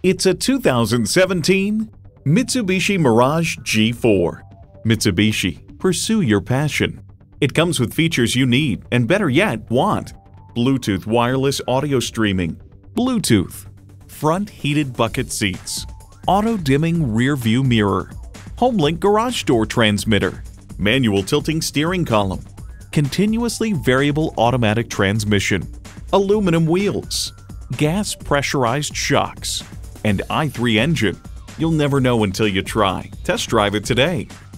It's a 2017 Mitsubishi Mirage G4. Mitsubishi, pursue your passion. It comes with features you need and, better yet, want. Bluetooth wireless audio streaming, Bluetooth, front heated bucket seats, auto-dimming rear view mirror, HomeLink garage door transmitter, manual tilting steering column, continuously variable automatic transmission, aluminum wheels, gas pressurized shocks, and i3 engine. You'll never know until you try. Test drive it today.